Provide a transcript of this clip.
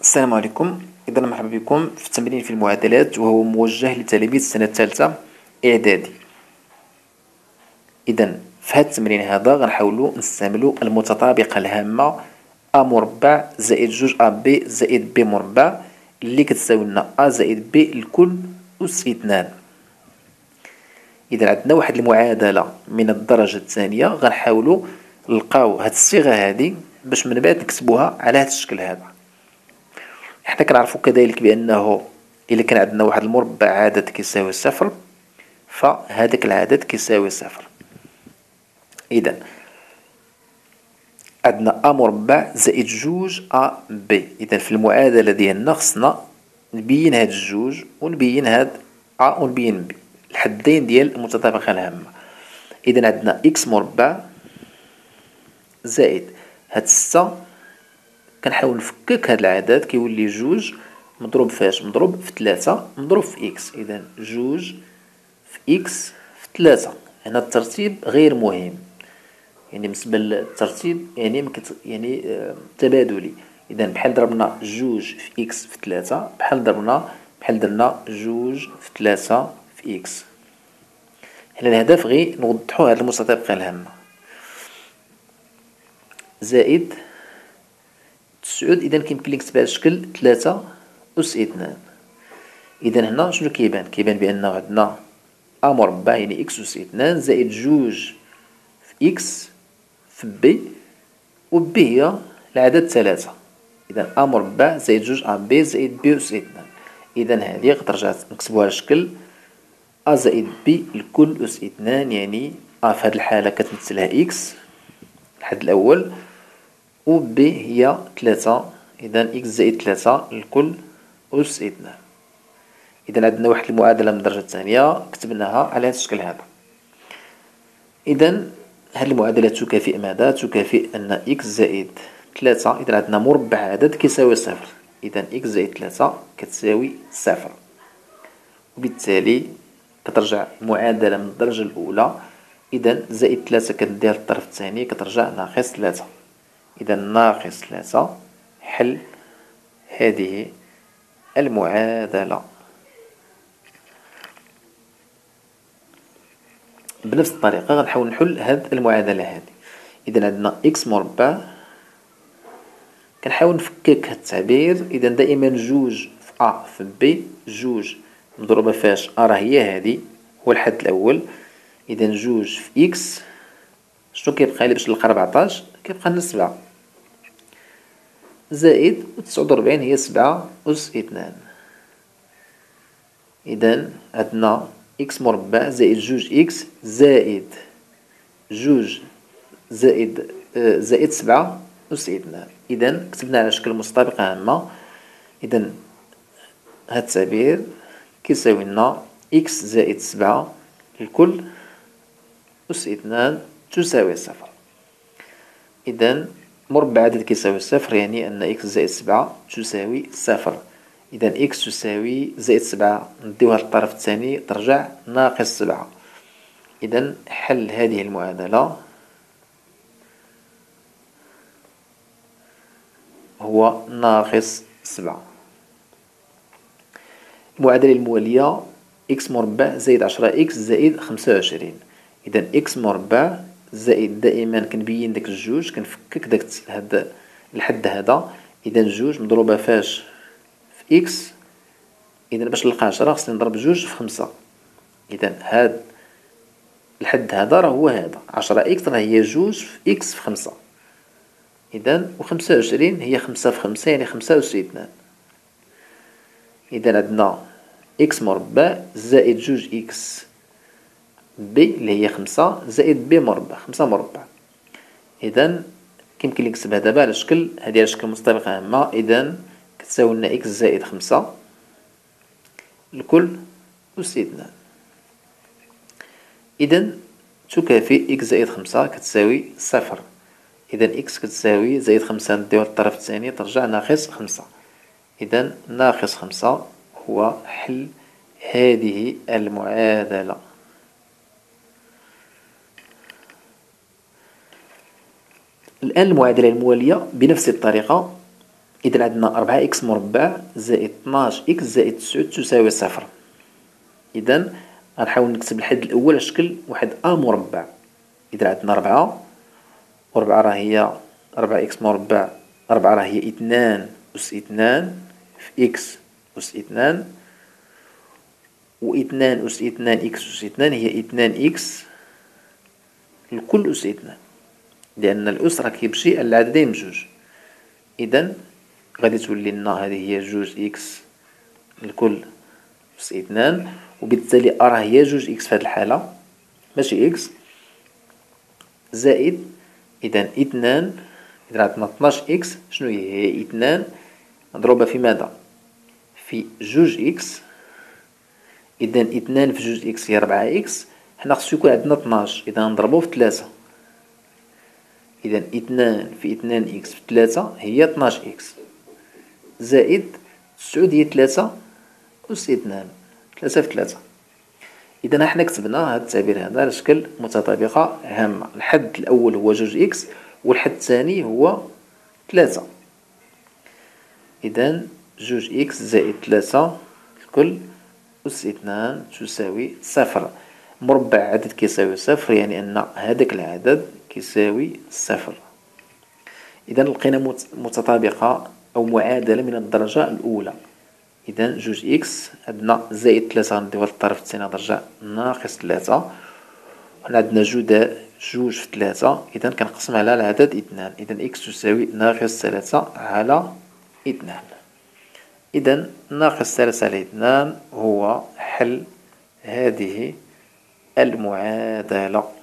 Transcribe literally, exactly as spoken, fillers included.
السلام عليكم. إذا مرحبا بكم في التمرين في المعادلات، وهو موجه لتلاميذ السنة الثالثة إعدادي. إذا في هذا التمرين هذا غنحاولوا نستعملوا المتطابقة الهامة أ مربع زائد جوج أ بي زائد بي مربع اللي كتساوي لنا أ زائد بي الكل أس اثنان. إذا عندنا واحد المعادلة من الدرجة الثانية، غنحاولوا نلقاو هاد الصيغة هادي باش من بعد نكتبوها على هاد الشكل هذا. حنا كنعرفو كذلك بأنه إلا كان عندنا واحد المربع عدد كيساوي صفر، فهذاك العدد كيساوي صفر. إذا عندنا أ مربع زائد جوج أ بي. إذا في المعادلة ديالنا خصنا نبين هاد الجوج ونبين هاد أ ونبين بي، الحدين ديال المتطابقة الهامة. إذا عندنا إكس مربع زائد هاد ستة، كنحاول نفكك هاد العدد كيولي جوج مضروب فاش مضروب في ثلاثة مضروب في إكس. إذا جوج في إكس في ثلاثة. هنا الترتيب غير مهم، يعني بالنسبة للترتيب يعني مكت... يعني آه تبادلي. إذا بحال ضربنا جوج في إكس في ثلاثة بحال ضربنا بحال درنا جوج في ثلاثة في إكس. هنا الهدف غير نوضحو هاد المتطابقة الهامة. زائد تسعود. إذا كيمكن لي نكتبها على شكل ثلاثة أس اثنان. إذا هنا شنو كيبان؟ كيبان بأنه عندنا أ مربع يعني إكس أس اثنان زائد جوج في إكس في بي، و بي هي العدد ثلاثة. إذا أ مربع زائد جوج أ بي زائد بي أس اثنان. إذا هذه غترجع نكتبوها على شكل أ زائد بي الكل أس اثنان، يعني أ في هذه الحالة كتمثلها إكس الحد الأول، و بي هي ثلاثة. إذا إكس زائد ثلاثة الكل أس اثنان. إذا عندنا واحد المعادلة من الدرجة الثانية كتبناها على هذا الشكل هذا. إذا هذه المعادلة تكافئ ماذا؟ تكافئ أن إكس زائد ثلاثة. إذا عندنا مربع عدد كيساوي صفر، إذا إكس زائد ثلاثة كتساوي صفر، وبالتالي كترجع المعادلة من الدرجة الأولى. إذا زائد ثلاثة كنديها للطرف الثاني كترجع ناقص ثلاثة. إذا ناقص ثلاثة حل هذه المعادلة. بنفس الطريقة غنحاول نحل هاد المعادلة هذه. إذا عندنا إكس مربع، كنحاول نفكك هاد التعبير. إذا دائما جوج في أ في بي، جوج مضروبة فاش أ راه هي هادي هو الحد الأول. إذا جوج في إكس شنو كيبقى لي باش نلقى ربعطاش؟ كيبقى لنا سبعة زائد تسعود وربعين هي سبعة أس اثنان. إذا عندنا إكس مربع زائد جوج إكس زائد جوج زائد آه زائد سبعة أس اثنان. إذا كتبنا على شكل متطابقة هامة. إذا هاد التعبير كيساوي لنا إكس زائد سبعة الكل أس اثنان تساوي صفر. إذا مربع عدد كيساوي صفر، يعني أن إكس زائد سبعة تساوي صفر. إذا إكس تساوي زائد سبعة نديوها للطرف الثاني ترجع ناقص سبعة. إذا حل هذه المعادلة هو ناقص سبعة. المعادلة الموالية إكس مربع زائد عشرة إكس زائد خمسة وعشرين. إذا إكس مربع زائد دائما كنبين داك الجوج كنفكك داك هاد الحد هذا. إذا جوج مضروبة فاش في إكس. إذا باش نلقى عشرة خصني نضرب جوج في خمسة. إذا هاد الحد هذا راه هو هذا عشرة إكس راه هي جوج في إكس في خمسة. إذا و خمسة وعشرين هي خمسة في خمسة يعني خمسة أس اثنان. إذا عندنا إكس مربع زائد جوج إكس بي اللي هي خمسة زائد بي مربع خمسة مربع. إذا كيمكن لي نكتبها دابا على شكل هادي على شكل متطابقة هامة. إذا كتساوي لنا إكس زائد خمسة الكل أس اثنان. إذا تكافئ إكس زائد خمسة كتساوي صفر. إذا إكس كتساوي زائد خمسة نديوها للطرف الثاني ترجع ناقص خمسة. إذا ناقص خمسة هو حل هذه المعادلة. الآن المعادلة الموالية بنفس الطريقة إذا عندنا أربعة إكس مربع زائد اثناش إكس زائد تسعود تساوي صفر. إذا غنحاول نكتب الحد الأول على شكل واحد أ مربع. إذا عندنا ربعة، وربعة راه هي ربعة إكس مربع، ربعة راه هي اثنان أس اثنان في إكس أس اثنان، و اثنان أس اثنان إكس أس اثنان هي اثنان إكس الكل أس اثنان، لأن الأس راه كيمشي على العددين بجوج. إذا غادي تولي لنا هذه هي جوج إكس الكل أس اثنان، وبالتالي أ راه هي جوج إكس في هذه الحالة ماشي إكس، زائد إذا اثنان. إذا عندنا اثناش إكس شنو هي؟ هي اثنان مضروبة في ماذا؟ في جوج إكس. إذا اثنان في جوج إكس هي ربعة إكس، حنا خصو يكون عندنا اثناش، إذا نضربو في ثلاثة. إذا اثنان في اثنان إكس في ثلاثة هي اثناش إكس، زائد تسعود هي ثلاثة أس اثنان، ثلاثة في ثلاثة. إذا حنا كتبنا هذا التعبير هذا على شكل متطابقة هامة. الحد الأول هو جوج إكس والحد الثاني هو ثلاثة. إذا جوج إكس زائد ثلاثة الكل أس اثنان تساوي صفر. مربع عدد كيساوي صفر، يعني أن هذاك العدد كيساوي صفر. إذا لقينا متطابقة أو معادلة من الدرجة الأولى. إذا جوج إكس عندنا زائد ثلاثة غنديوها للطرف الثاني درجة ناقص ثلاثة، وحنا عندنا جوج جوج في ثلاثة، إذا كنقسم على العدد اثنان. إذا إكس تساوي ناقص ثلاثة على اثنان. إذا ناقص ثلاثة على اثنان هو حل هذه المعادلة.